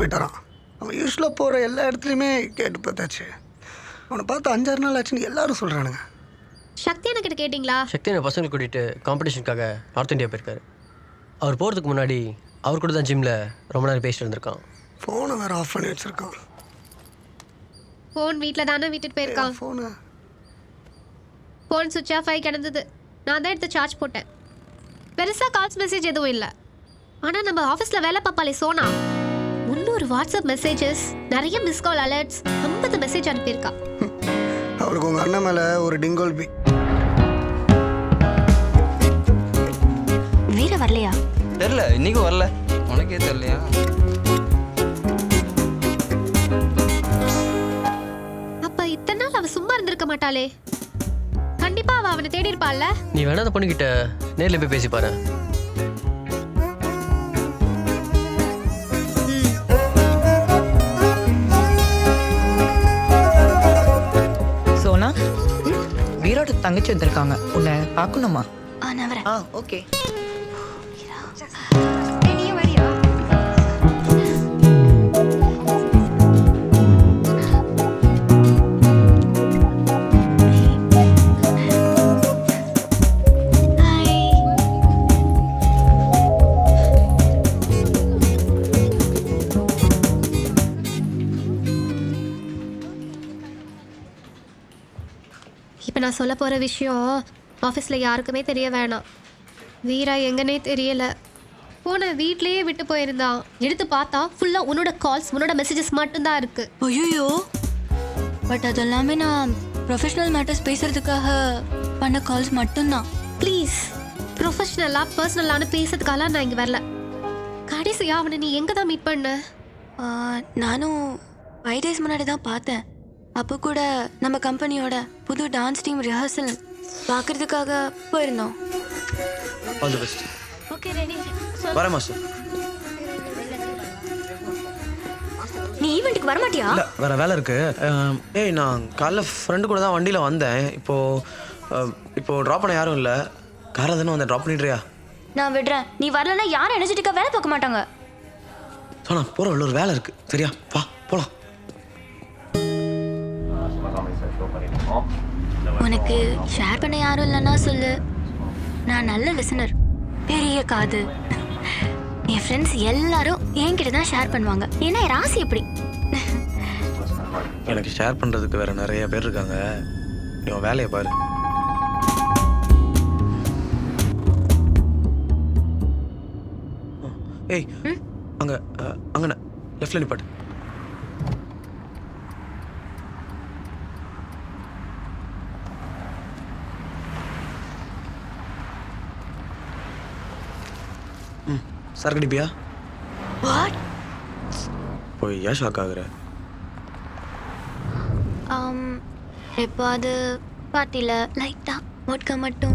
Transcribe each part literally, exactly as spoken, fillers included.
போயிட்டாரான். அவன் யூஸ்வலாக போகிற எல்லா இடத்துலையுமே கேட்டு பார்த்தாச்சு. அவனை பார்த்து அஞ்சாறு நாள் ஆச்சுன்னு எல்லாரும் சொல்கிறானுங்க. சக்தி அண்ணா கிட்ட கேட்டிங்களா? சக்தி அண்ணா பசங்களை கூட்டிகிட்டு காம்படிஷனுக்காக நார்த் இந்தியா போயிருக்காரு. அவர் போகிறதுக்கு முன்னாடி அவர் கூட தான் ஜிம்மில் ரொம்ப நேரம் பேசிட்டு இருந்திருக்கான். ஃபோனை வேறு ஆஃப் பண்ணி வச்சுருக்கான். ஃபோன் வீட்டில் தானே விட்டுட்டு போயிருக்கான். ஃபோனு ஃபோன் சுவிட்ச் ஆஃப் ஆகி கிடந்தது. நான் தான் எடுத்து சார்ஜ் போட்டேன். பெருசாக கால்ஸ் மெசேஜ் எதுவும் இல்லை. ஆனால் நம்ம ஆஃபீஸில் வேலை பார்ப்பாளே சோனா, முன்னூறு வாட்ஸ்அப் மெசேஜஸ், நிறைய மிஸ் கால் அலர்ட்ஸ், ஐம்பது மெசேஜ் அனுப்பியிருக்கா. அவளுக்கு உங்கள் அண்ணன் மேலே ஒரு டிங்கோல்பி. வீர வரலையா? தெரியல, இன்னைக்கும் வரல. உனக்கே தெரியலையா? அப்ப இத்தனை நாள் அவ சும்மா இருந்திருக்க மாட்டாளே. கண்டிப்பா அவ அவனை தேடி இருப்பாள்ல. நீ வேணா அந்த பொண்ணுகிட்ட நேரில் போய் பேசி பாரு. சோனா, வீரோட தங்கச்சி வந்திருக்காங்க, உன்னை பார்க்கணுமா? ஆ ஓகே. இப்போ நான் சொல்ல போகிற விஷயம் ஆஃபீஸில் யாருக்குமே தெரிய வேணாம். வீரா எங்கன்னே தெரியல. போன வீட்லேயே விட்டு போயிருந்தான். எடுத்து பார்த்தா ஃபுல்லாக உன்னோட கால்ஸ், உன்னோட மெசேஜஸ் மட்டும்தான் இருக்குது. ஐயோ, பட் அதெல்லாமே நான் ப்ரொஃபஷனல் மேட்டர்ஸ் பேசுகிறதுக்காக பண்ண கால்ஸ் மட்டும்தான். ப்ளீஸ், ப்ரொஃபஷ்னலாக பர்சனலான பேசுறதுக்காக நான் இங்கே வரல. கடைசியாக அவனை நீ எங்கே தான் மீட் பண்ண? நானும் ஃபைவ் டேஸ் முன்னாடி தான் பார்த்தேன். அப்போ கூட நம்ம கம்பெனியோட புது டான்ஸ் டீம் ரிஹர்சல் பார்க்கறதுக்காக போயிருந்தோம். All the best. Okay ready. வரேன் மாஸ்டர். நீ ஈவென்ட்க்கு வர மாட்டியா? இல்ல, வேற வேலை இருக்கு. ஏய், நான் காலைல ஃப்ரெண்டு கூட தான் வண்டியில் வந்தேன். இப்போ இப்போ ட்ராப் பண்ண யாரும் இல்லை. காரில் தானே வந்து ட்ராப் பண்ணிடுறியா? நான் விடுறேன். நீ வரலன்னா யாரும் எனர்ஜெட்டிக்காக வேலை பார்க்க மாட்டாங்க. சொன்னா போகிற உள்ள ஒரு வேலை இருக்கு. சரியா? வா போகலாம். உனக்கு ஷேர் பண்ண யாரும் இல்லைன்னா சொல்லு. நான் நல்ல லிசனர், பெரிய காது. என் ஃப்ரெண்ட்ஸ் எல்லாரும் என்கிட்ட தான் ஷேர் பண்ணுவாங்க. ஏன்னா ராசி எப்படி? எனக்கு ஷேர் பண்ணுறதுக்கு வேற நிறைய பேர் இருக்காங்க. நீ உன் வேலையை பாரு. ஏய், அங்கே அங்கண்ணா லெஃப்டில் நிப்பாட்டு. ம், சார் கடிப்பியா? வாட்? போய் ஏன் ஷாக் ஆகுற? இப்போ அது பார்ட்டியில் லைட்டாக மொட்க மட்டும்.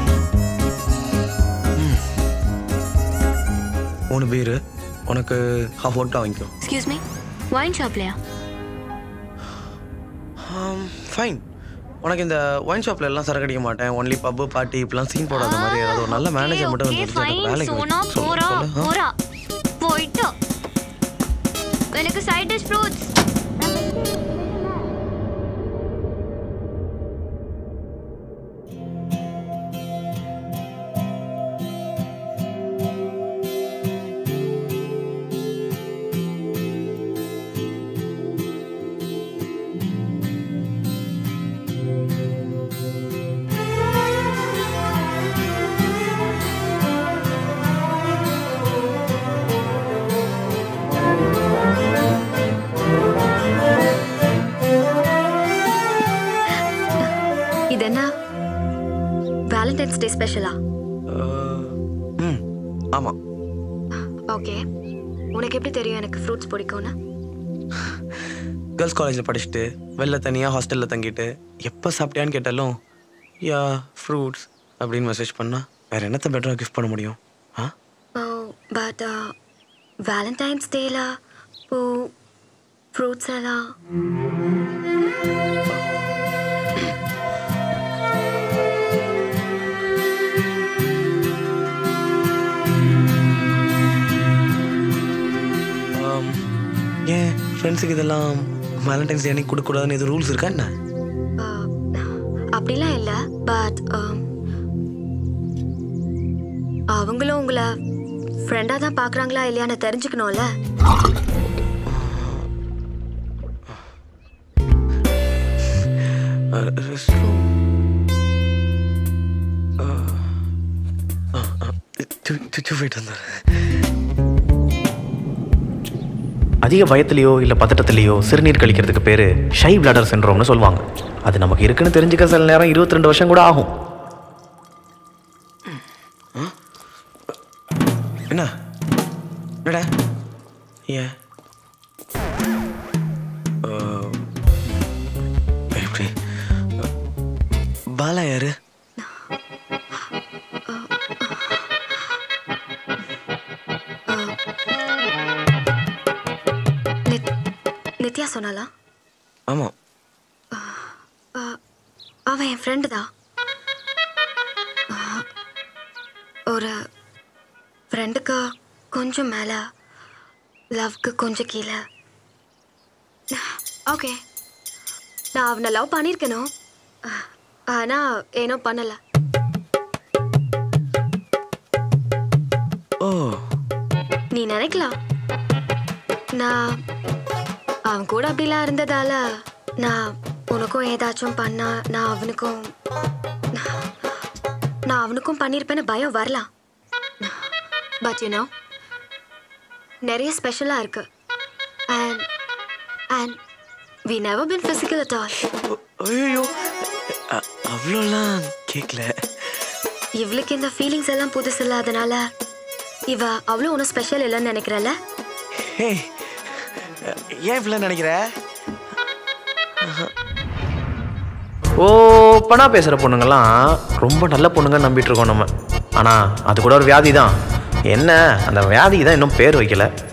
மூணு பீரு, உனக்கு ஹாஃப் ஒட்டா வாங்கிக்கோ. எக்ஸ்கியூஸ் மீ, ஒயின் ஷாப்லையா? ஃபைன். உனக்கு இந்த ஒயின் ஷாப்ல எல்லாம் சரக்கு அடிக்க மாட்டேன். ஒன்லி பப்பு பார்ட்டி இப்பெல்லாம் சீன் போடாத மாதிரி ஏதாவது ஒரு நல்ல மேனேஜர் மட்டும் வந்து வேலைக்கு போறா போறா போயிட்டோ. எனக்கு side dish fruits. Valentine's day ஸ்பெஷலா? ம், ஆமாம். ஓகே, உனக்கு எப்படி தெரியும் எனக்கு ஃப்ரூட்ஸ் பிடிக்கும்னு? கேர்ள்ஸ் காலேஜில் படிச்சுட்டு வெளில தனியாக ஹாஸ்டலில் தங்கிட்டு எப்போ சாப்பிட்டியான்னு கேட்டாலும் யா ஃப்ரூட்ஸ் அப்படின்னு மெசேஜ் பண்ணால் வேறு என்னத்தை பெட்டராக கிஃப்ட் பண்ண முடியும்? ஆ பட் வேலண்டைன்ஸ் டேல பூ ஃப்ரூட்ஸ் எல்லாம் ஏன் ஃப்ரெண்ட்ஸுக்கு இதெல்லாம் வேலண்டைன்ஸ் டே அன்னைக்கு கொடுக்கக்கூடாதுன்னு எதுவும் ரூல்ஸ் இருக்கா என்ன? அப்படிலாம் இல்லை, பட் அவங்களும் உங்களை ஃப்ரெண்டாக தான் பார்க்குறாங்களா இல்லையான்னு தெரிஞ்சுக்கணும்ல. அதிக பயத்திலையோ இல்லை பதட்டத்திலையோ சிறுநீர் கழிக்கிறதுக்கு பேர் ஷை பிளாடர் சிண்ட்ரோம்னு சொல்லுவாங்க. அது நமக்கு இருக்குன்னு தெரிஞ்சுக்க சில நேரம் இருபத்தி ரெண்டு வருஷம் கூட ஆகும். என்ன என்னடா ஏன் எப்படி பாலா யாரு? நித்யா சொன்னாலா? ஆமா, அவன் என் ஃப்ரெண்டு தான். ஒரு ஃப்ரெண்டுக்கு கொஞ்சம் மேலே, லவ்க்கு கொஞ்சம் கீழே. ஓகே, நான் அவனை லவ் பண்ணியிருக்கணும், ஆனால் ஏனோ பண்ணலை. ஓ, நீ நினைக்கலாம் நான் அவன் கூட அப்படிலாம் இருந்ததால நான் உனக்கும் ஏதாச்சும் பண்ணா நான் அவனுக்கும் நான் அவனுக்கும் பண்ணியிருப்பேன்னு பயம் வரலாம். பட் யூனோ நிறைய ஸ்பெஷலாக இருக்கு. And and we never been physical at all. ஐயோ, அவ்வளோலாம் கேட்கல. இவளுக்கு இந்த ஃபீலிங்ஸ் எல்லாம் புதுசு இல்லாதனால இவ அவ்வளோ ஒன்றும் ஸ்பெஷல் இல்லைன்னு நினைக்கிறல்ல? ஏன் இப்படிலாம் நினைக்கிற? ஓ, பணா பேசுகிற பொண்ணுங்கள்லாம் ரொம்ப நல்ல பொண்ணுங்கன்னு நம்பிட்டு இருக்கோம் நம்ம. ஆனால் அது கூட ஒரு வியாதி தான். என்ன, அந்த வியாதிக்கு தான் இன்னும் பேர் வைக்கல.